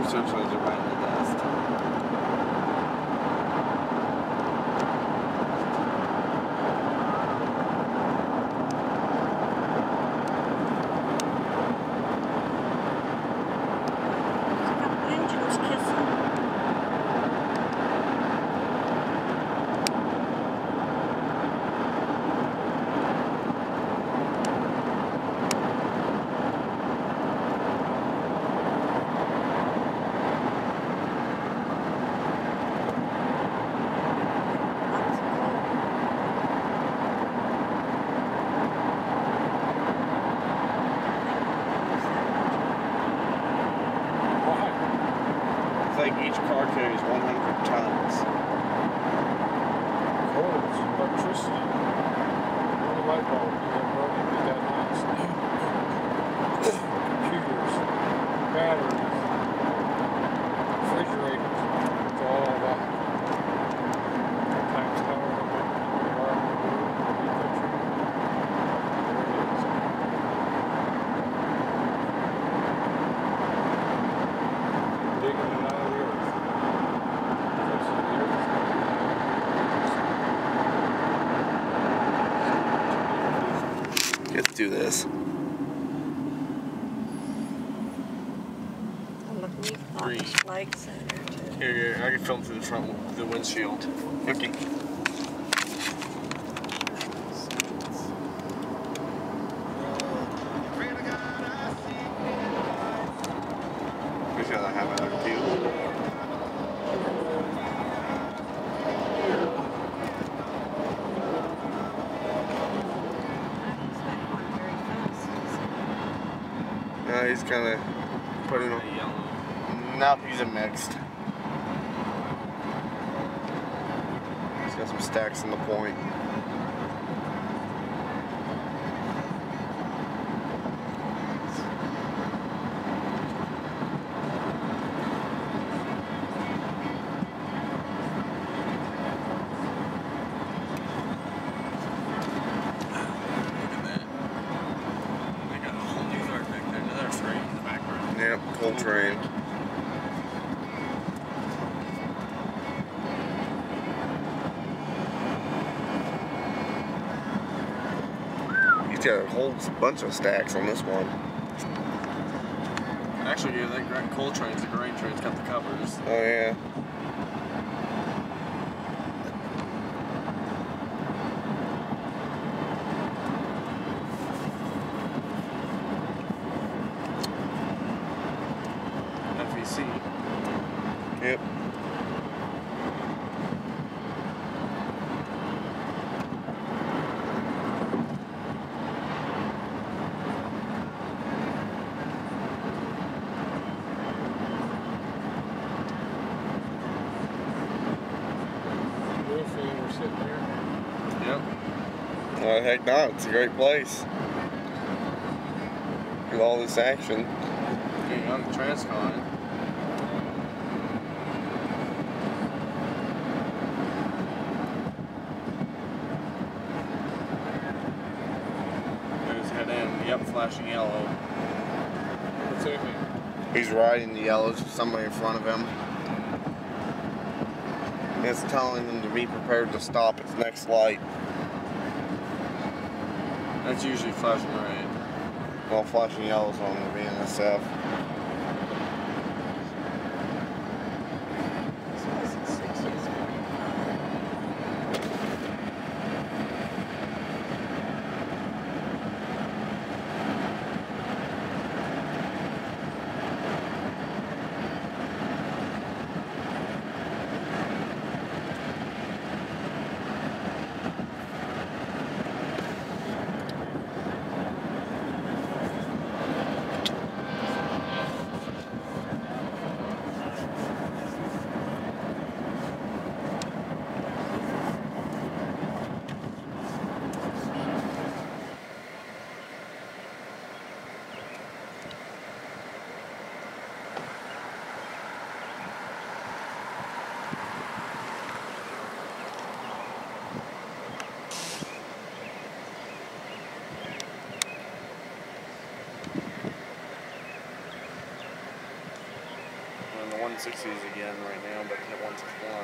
essentially they're right in the dust. I think each car carries 100 tons. Cords, electricity. The light bulb, running with that lights. Computers, batteries, refrigerators, it's all that. Times however digging it out of the earth. Let's do this. Green. Flags in there too. Here, I can film through the front of the windshield. Okay. He's gotta have another view. He's kind of putting on yellow. Nope, he's a mixed. He's got some stacks in the point. Yep, coal train. He's got a whole bunch of stacks on this one. Actually, yeah, that coal train's the grain train's got the covers. Oh yeah. Yep. We're sitting there. Yep. Well, heck not. It's a great place. With all this action. Getting on the Transcon. Yep, flashing yellow. What's that mean? He's riding the yellows, somebody in front of him. It's telling them to be prepared to stop its next light. That's usually flashing red. Well, flashing yellow's on the BNSF. 160s again right now, but hit 161.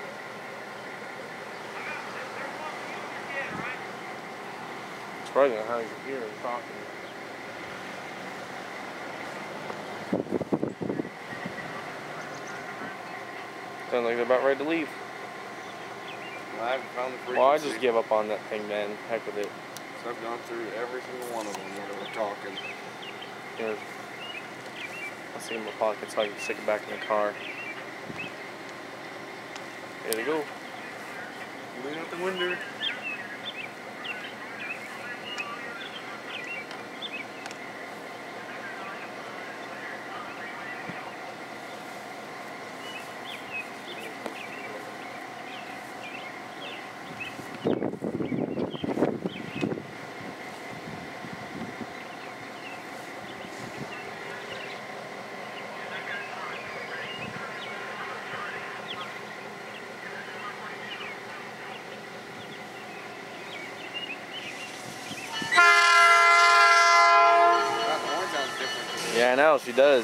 It's probably how you hear him talking. Sounds like they're about ready to leave. Well, I haven't found the frequency. Well, I just give up on that thing, man. Heck with it. So I've gone through every single one of them when we're talking. Here. I'll see in my pocket so I can stick it back in the car. There they go. Lean out the window. Yeah, I know, she does.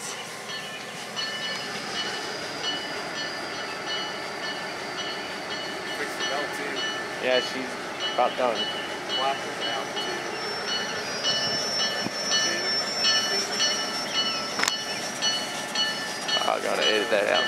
Fix the belt too. Yeah, she's about done. Black it out too. I gotta edit that out.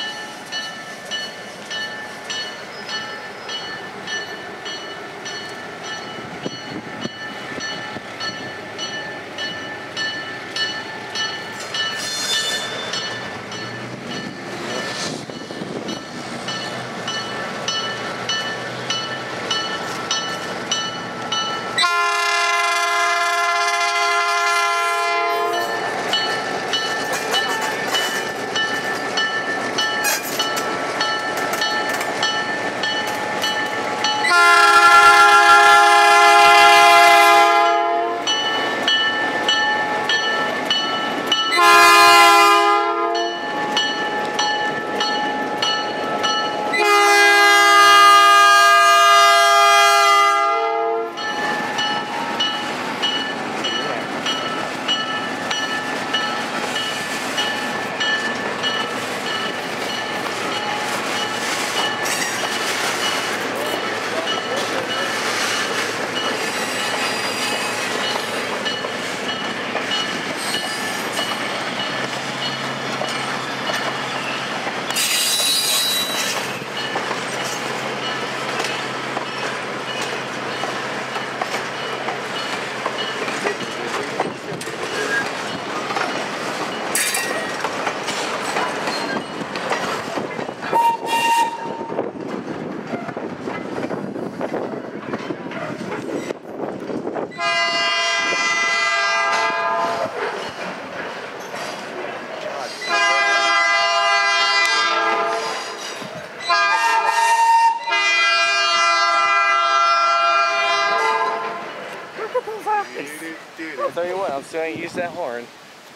I'll tell you what, I'm still gonna use that horn.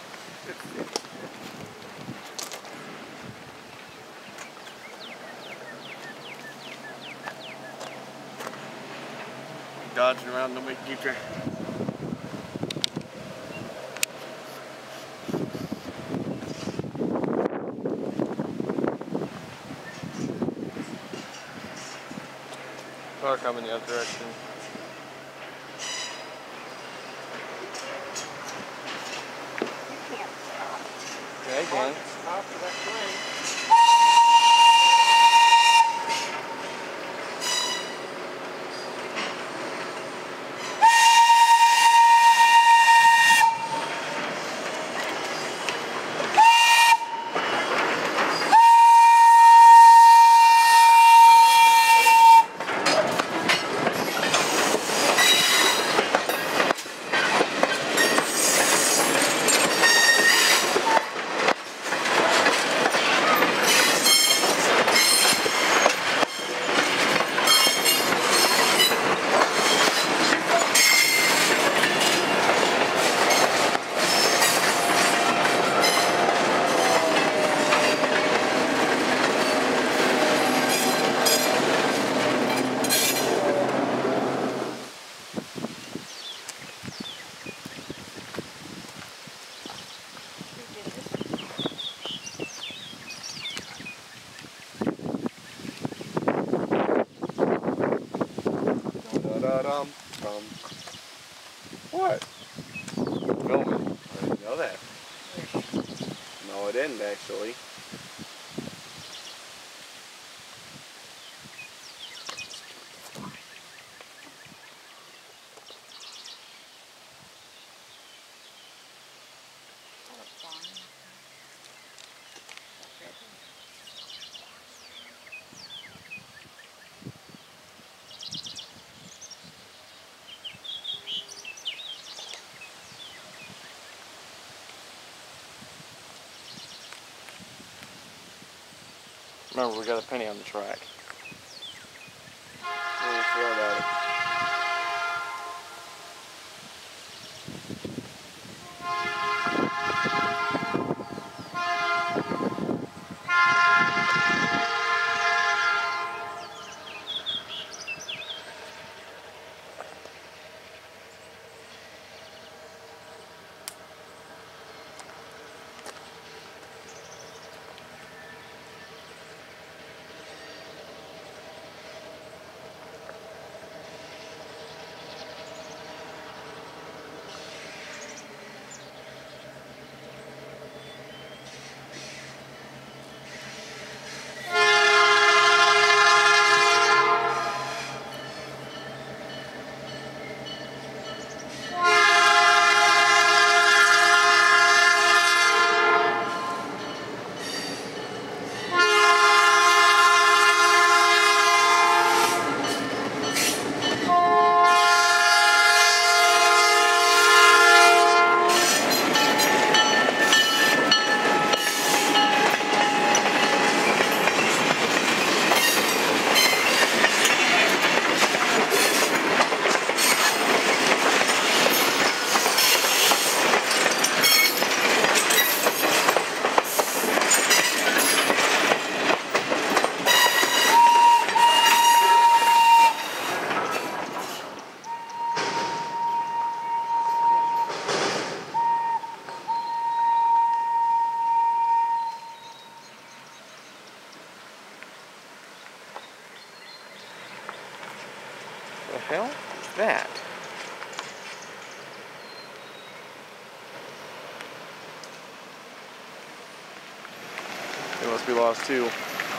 Dodging around, nobody can keep track. Car coming the other direction. Yeah, again. After that plane. What? Filming. I didn't know that. No, I didn't actually. Remember, we got a penny on the track. We'll feel about it. The hell is that? It must be lost too.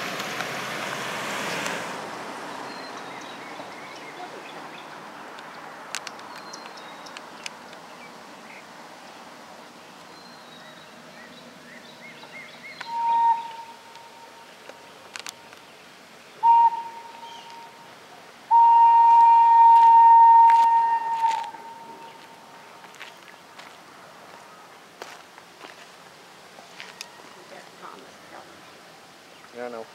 Yeah, I know.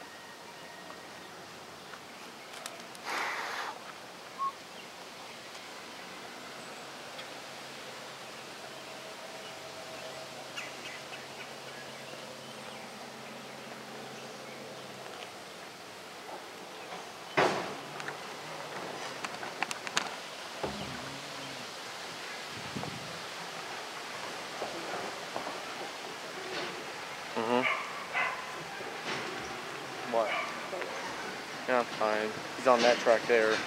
What? Yeah, I'm fine. He's on that track there.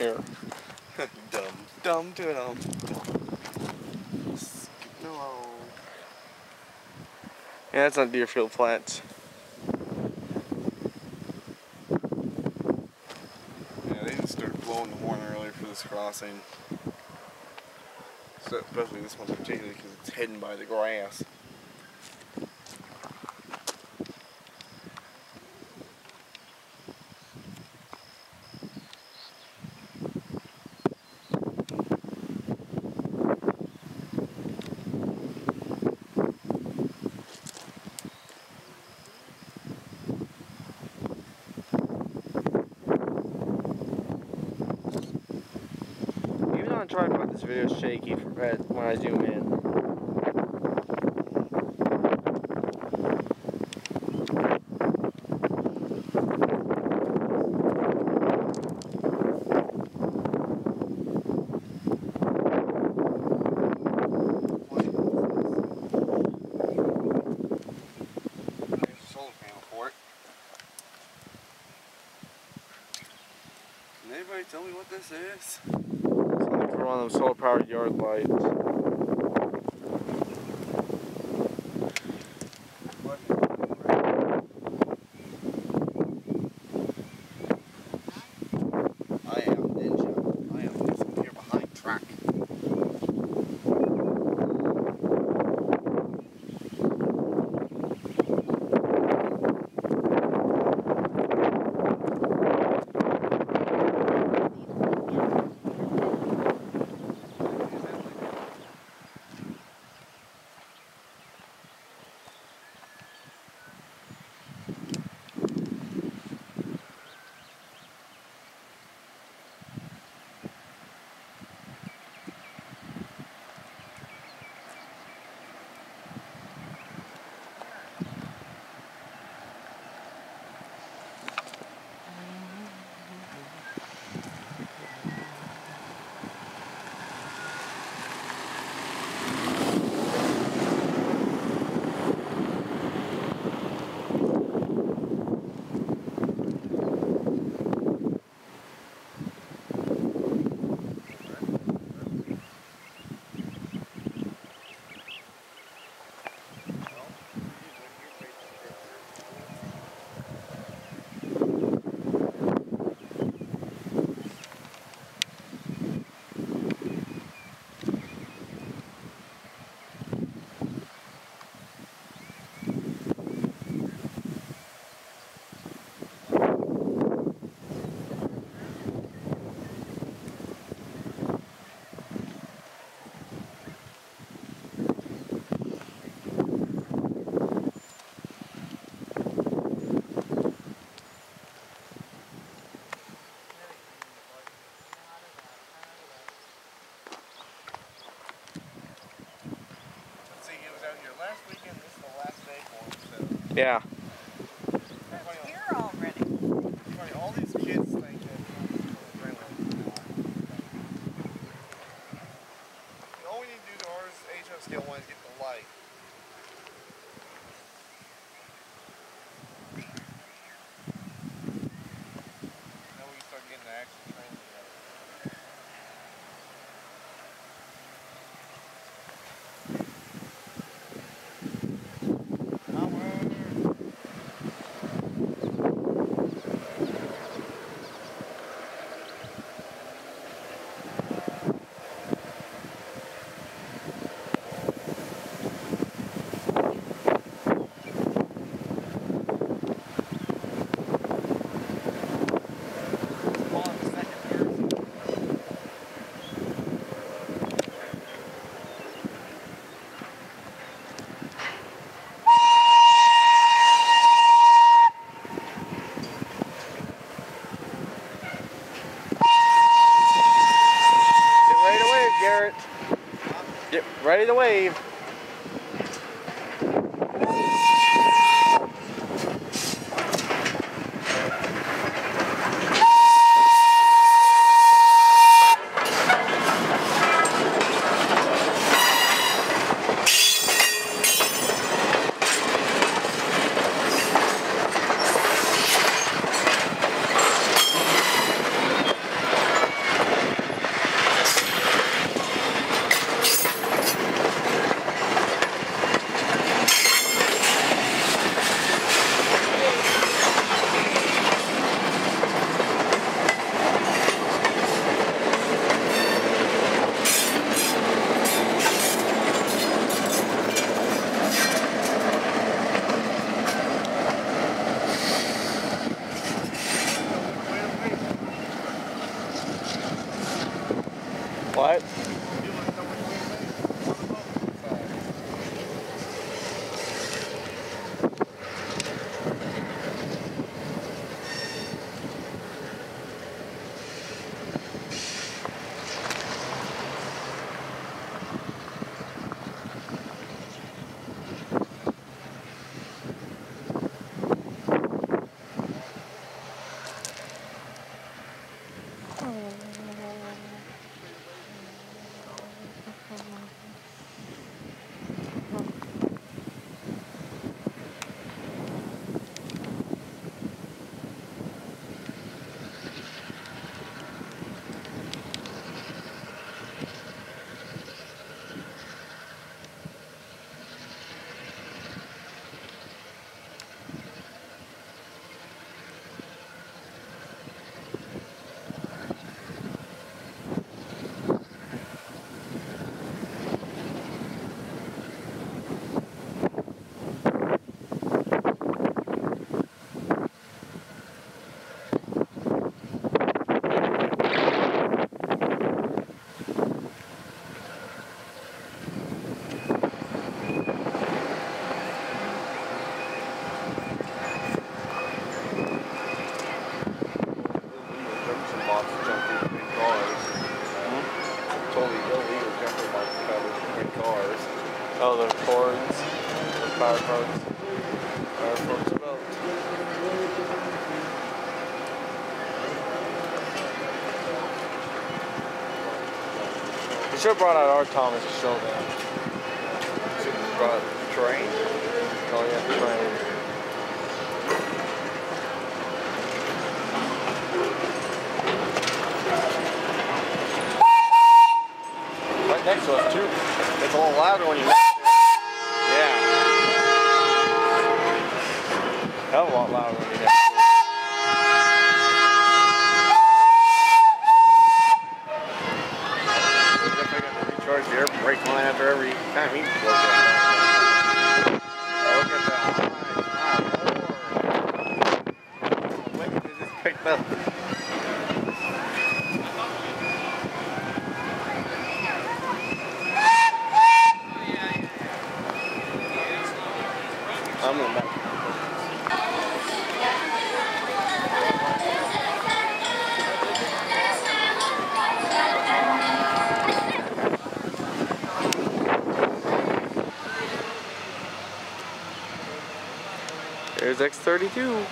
Here. Dumb to them. No. Yeah, that's on Deerfield Flats. Yeah, they just started blowing the horn earlier for this crossing. So, especially this one particularly because it's hidden by the grass. Even on a tripod, this video is shaky when I zoom in. Can anybody tell me what this is? It's only for one of those solar powered yard lights. I am ninja. I am just here behind track. Last weekend, this is the last day for him, so. Yeah. Here already. Funny, all these kids think that all we need to do to ours HO scale 1 is get the light. Now we can start getting the actual train together. Get ready to wave. What? Oh, the cords, the power cords. Power cords belt. We should have brought out our Thomas to show them. Should have brought the train. Oh yeah, the train. Right next to us too. It's a little louder when you Yeah. Hell of a lot louder when you next to it. We're definitely going to recharge the air brake line after every time he blows it. Look at that. Nice. Look, it just picked up. I'm going back. There's X32.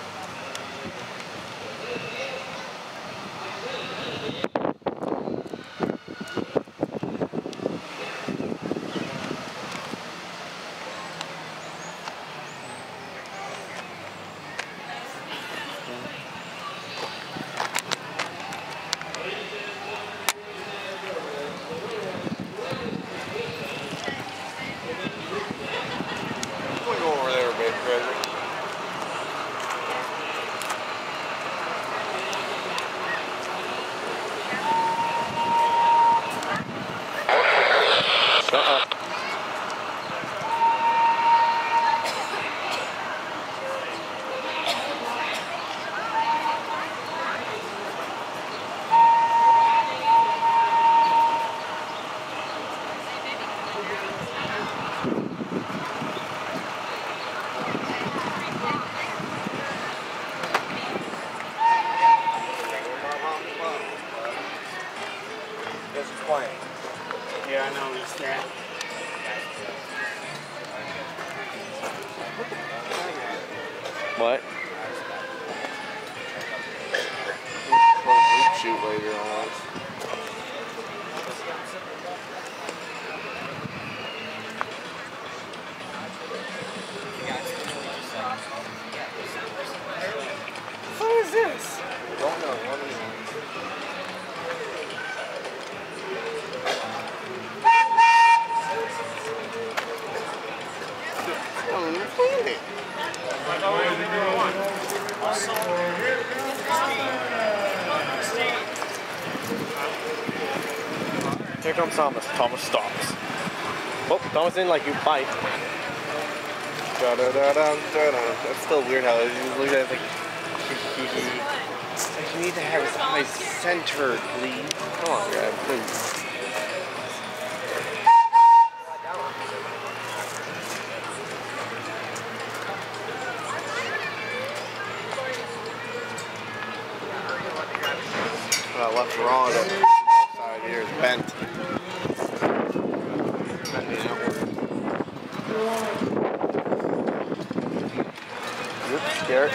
Yeah, I know he's that. What? We'll shoot later on. What is this? Don't know. What is it? Here comes Thomas. Thomas stops. Oh, Thomas in like you bite. That's still weird how it just looks at it like you need to have his eyes centered, please. Come on, guys, please. left rod on the side here is bent. Bending outward. Oops, Garrett.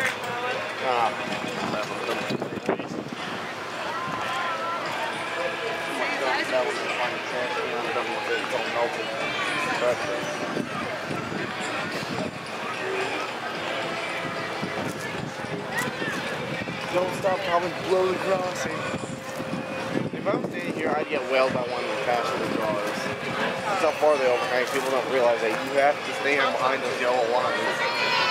Don't stop, Thomas. Blow the crossing. If I was standing here, I'd get whaled by one of the passenger cars. That's how far they overhang. People don't realize that you have to stand behind those yellow lines.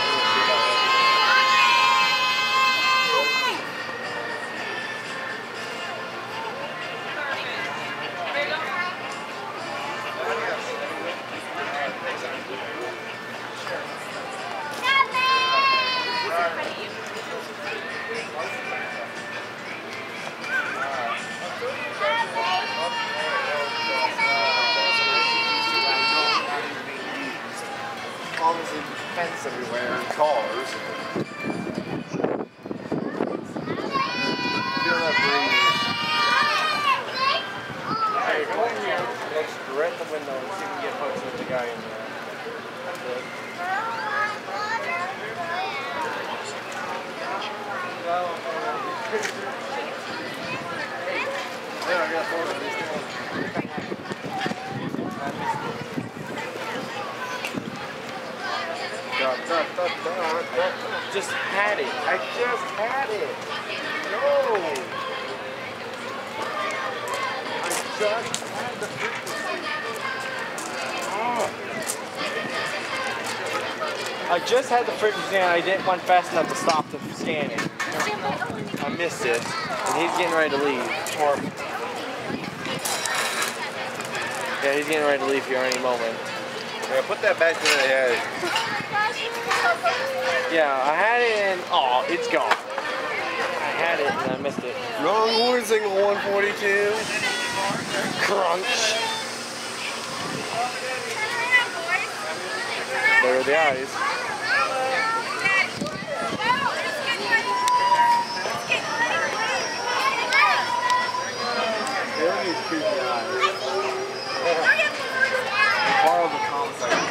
Obviously, fence everywhere and cars. Feel that breeze. Hey, go in here. Look straight at the window and see if we can get pictures with the guy in there. That's it. Yeah, I got a photo of this guy. Just had it. I just had it. No. I just had the frequency. Oh. I just had the frequency and I didn't want fast enough to stop the scanning. I missed it. And he's getting ready to leave. Yeah, he's getting ready to leave here any moment. Yeah, put that back where they had it. Yeah, I had it and oh, it's gone. I had it and I missed it. Wrong horn signal 142. Crunch. There are the eyes. There are these creepy eyes. Borrow the concept.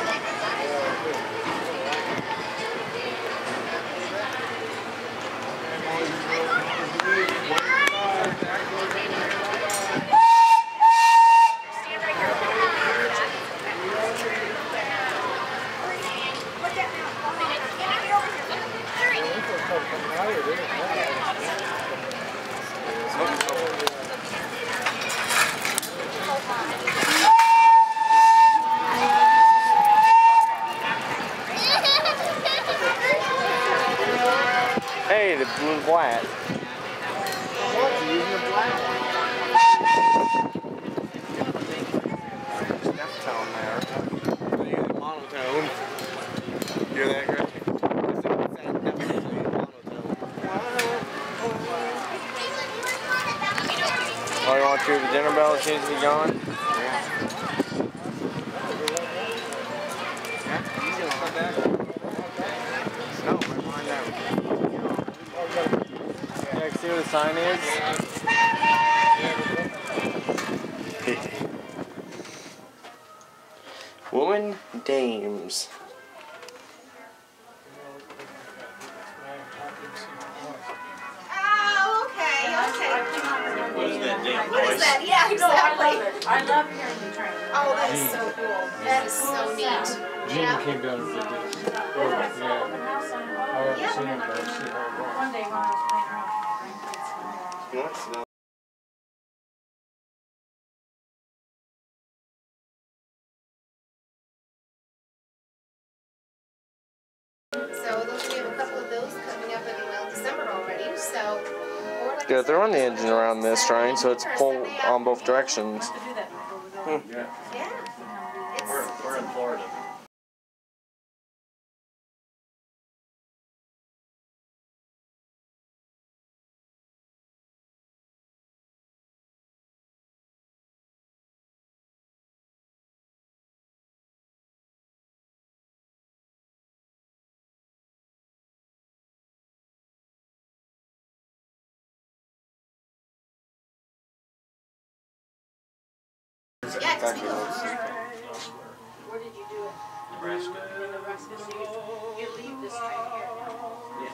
Hey, the blue and black. What? You're using the black? Deftone there. They're using monotone. Hear that, Greg? Oh, you want to hear the dinner bell seems to be gone? Yeah, see where the sign is? Woman Dames. Oh, okay. What is that damn What is voice? that? Yeah, exactly. I love hearing you train. Oh, that is so cool. That is so neat. Gene Yeah. came down and did this. I haven't seen him, but I see her. One day when I was playing around with my grandkids. Yes, So it looks like we have a couple of those coming up in December already. So Yeah, they're on the engine around this train, so it's pull on both directions. Yeah. We're in Florida. Yeah, because we go. Where did you do it? Nebraska. In Nebraska. So you leave this train here now.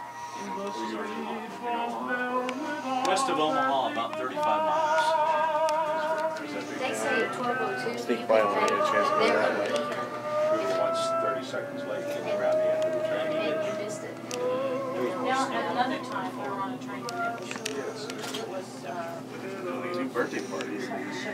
West of Omaha, about 35 miles. They say 12:02. Sneak by on any chance to go that way. We were once 30 seconds late getting around the end of the train. And you missed it. Now, at another time, we were on a train that was, Two birthday parties.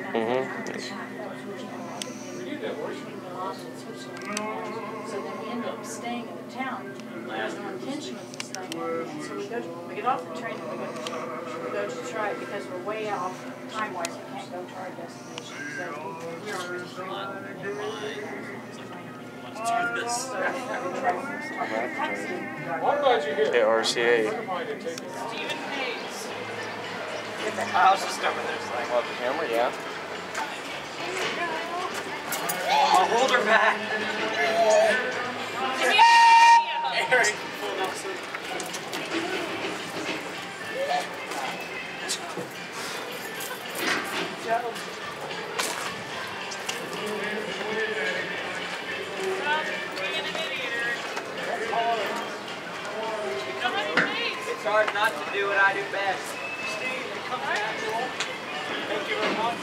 So then we ended up staying in the town. There's no intention of staying. So we get off the train and we go to try it because we're way off time-wise. We can't go to our destination. So we're on route 3. I'm glad you're here. Hey, RCA. I was just over there saying, well, the camera, yeah. I'll hold her back. Eric pulled up some. It's hard not to do what I do best. Steve, it comes natural. Thank you very much.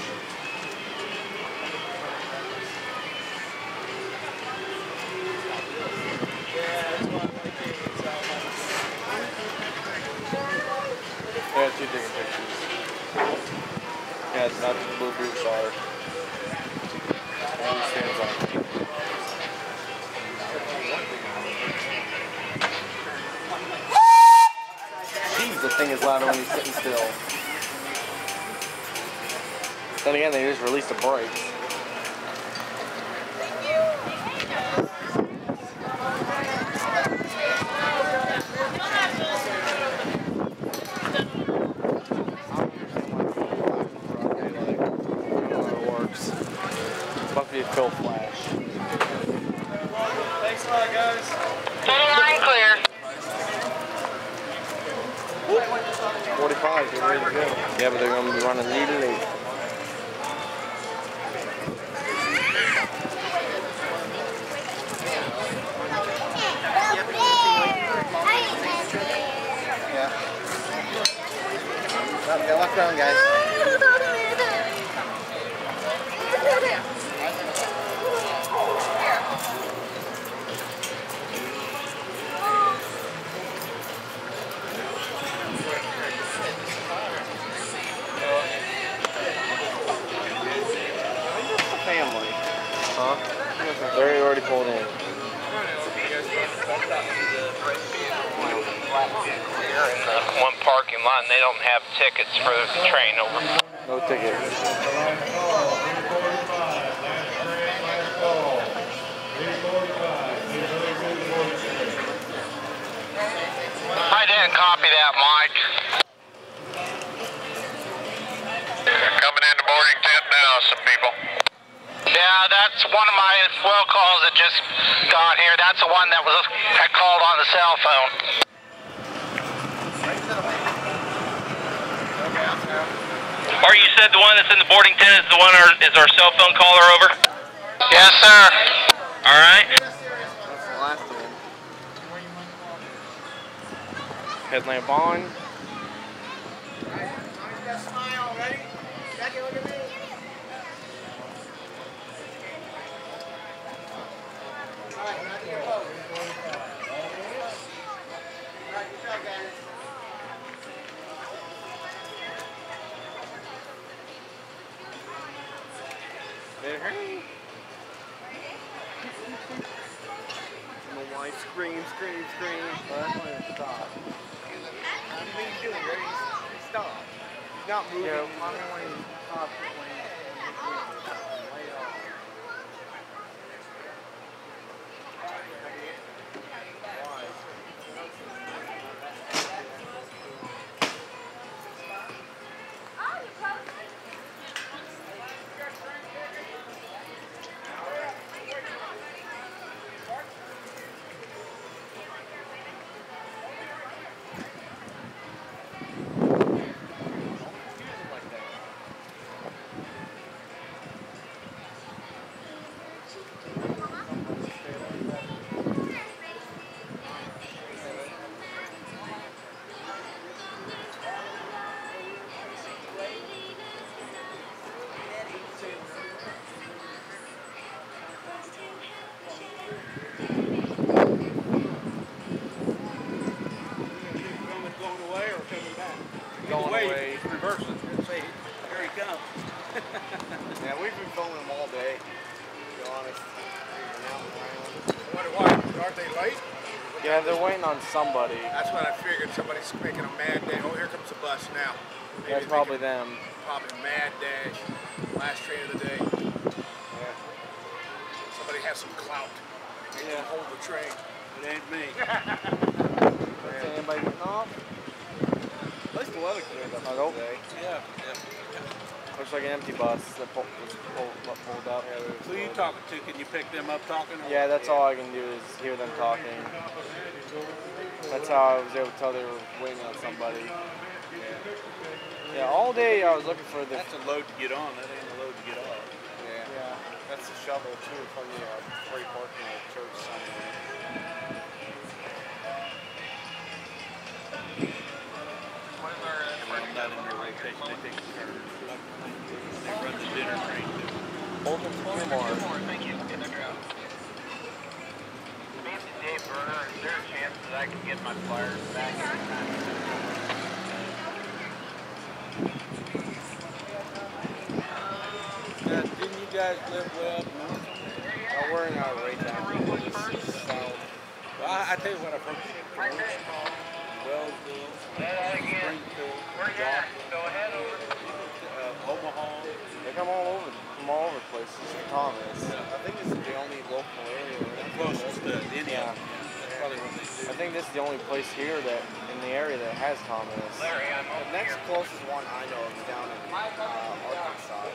Yeah, two different pictures. Yeah, it's not the blue boots are. One stands on. Jeez, the thing is louder when he's sitting still. Then again, they just released the brakes. Must be a fill flash. Thanks a lot, guys. Line clear. 45, they're ready to go. Yeah, but they're going to be running really late. Yeah, walk around, guys. Family. Huh? They're already pulled in. You're in the one parking lot and they don't have tickets for the train over. No tickets. I didn't copy that, Mike. They're coming into boarding tent now, some people. Yeah, that's one of my well calls that just got here. That's the one that I called on the cell phone. Or you said the one that's in the boarding tent is the one is our cell phone caller over? Yes, sir. All right. That's the last one. Headlamp on. Smile, ready? Jackie, look at me. Alright, now do your pose. Alright, good job, guys. My wife screams. Well, that's when it stopped. What do you mean you do? Ready? Stop. He's not moving. Yeah, mommy when he stopped when he laid off. going away. Reverse it and say, here he comes. Yeah, we've been filming them all day, to be honest. Why? Aren't they late? Yeah, they're waiting on somebody. That's what I figured. Somebody's making a mad dash. Oh, here comes the bus now. That's probably them. Probably a mad dash. Last train of the day. Yeah. Somebody has some clout. They can hold the train. It ain't me. Is anybody getting off? At least the weather cleared up today. Yeah. Looks like an empty bus that pulled up. Who are you talking to? Can you pick them up talking? Yeah, that's all I can do is hear them talking. That's how I was able to tell they were waiting on somebody. Yeah, all day I was looking for the... That's a load to get on, that ain't a load to get off. Yeah. That's the shovel too from the free parking at church somewhere. I'm not in their rotation, they take the turn. They run the dinner train too. Hold them for more. Thank you. In the ground. Dave Burner, is there a chance that I can get my pliers back anytime? Didn't you guys live way up north? We're in our way down. Well, I tell you what, I've heard Wellsville, Springfield, Omaha. They come all over places. Thomas. I think this is the only local area. Closest to Indiana. That's probably what they do. I think this is the only place here that in the area that has Thomas. The next closest one I know is down in Arkansas.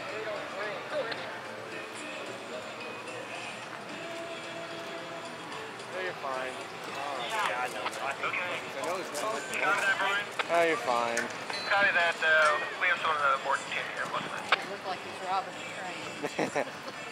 You're fine. Yeah, I know. I know it's not. Oh, you're fine. Copy that. We have someone on board 10 here. What's that? It looked like he's robbing the train.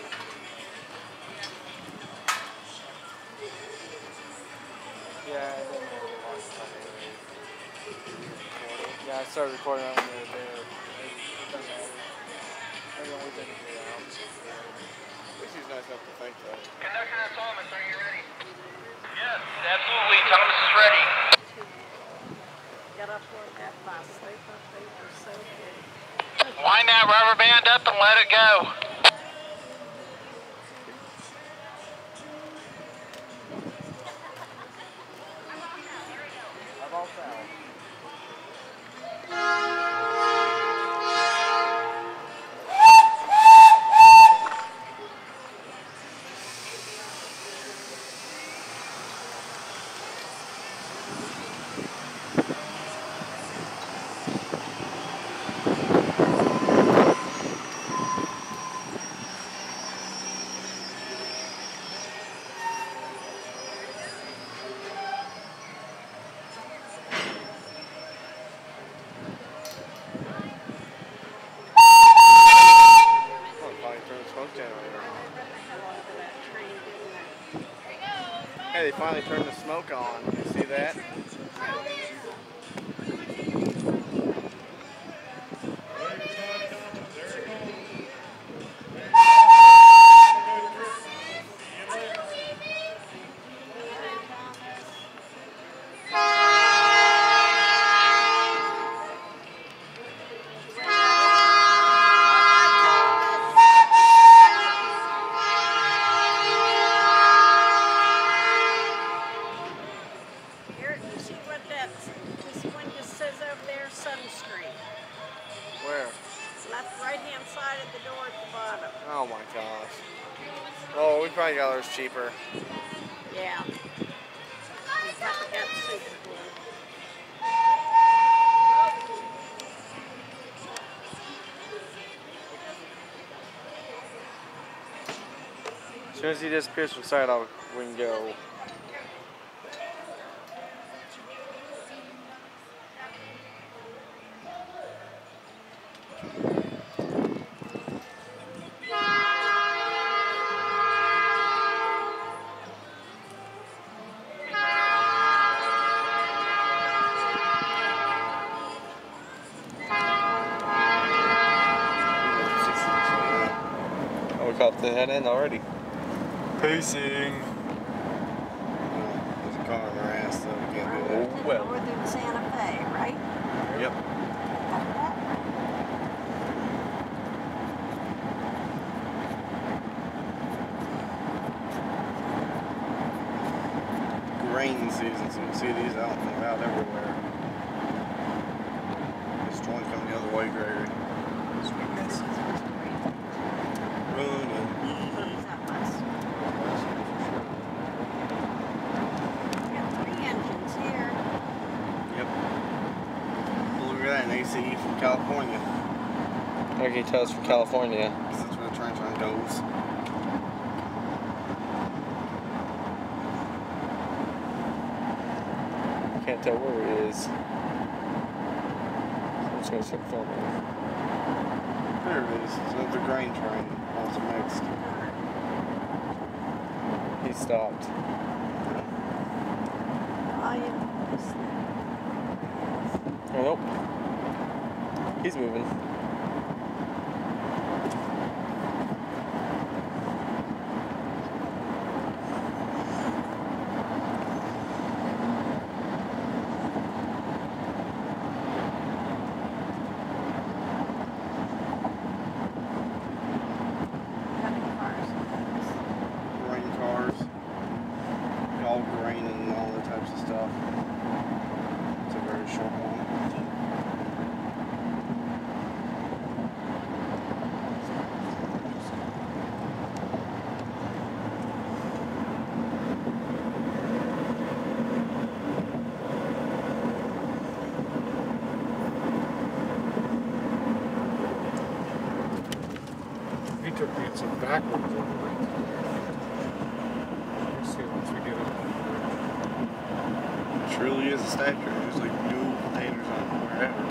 Yeah, I didn't know the last time anyway. Yeah, I started recording that when they were there. It doesn't matter. I don't always take it out. She's nice enough to think that. Conductor Thomas, are you ready? Yes, absolutely. Thomas is ready. Got up on that bus. They thought they were so good. Wind that rubber band up and let it go. How about that? Hey, they finally turned the smoke on. You see that? Where? Left right-hand side of the door at the bottom. Oh my gosh. Oh, we probably got ours cheaper. Yeah. We probably got super glue. As soon as he disappears from sight, we can go. Oh, we caught the head end already. Pacing. There's a car in our ass, so we can't do that. Well, we're doing Santa Fe, right? Yep. season, so you'll see these out everywhere. This joint coming the other way, Gregory. AC from California. How can you tell it's from California? That's where the train goes. Can't tell where it is. I'm just gonna start filming. There it is. It's another grain train. All mixed. He stopped. Oh, nope. He's moving. Grain cars. All grain and all that types of stuff. It's a very short one. He took me some backwards over there. We'll see once we get up. It truly is a stacker. There's like dual containers on wherever.